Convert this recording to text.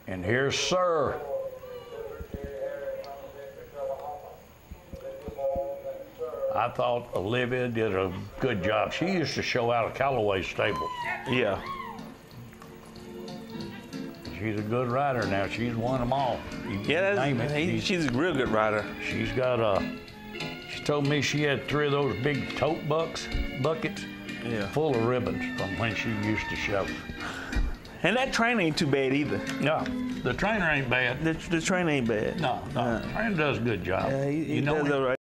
And here's Sir. I thought Olivia did a good job. She used to show out of Callaway's stable. Yeah. She's a good rider now. She's won them all. She's a real good rider. She's got she told me she had 3 of those big tote buckets full of ribbons from when she used to show. And that train ain't too bad either. No, the trainer ain't bad. The train ain't bad. No, the trainer does a good job. Yeah, he does all right.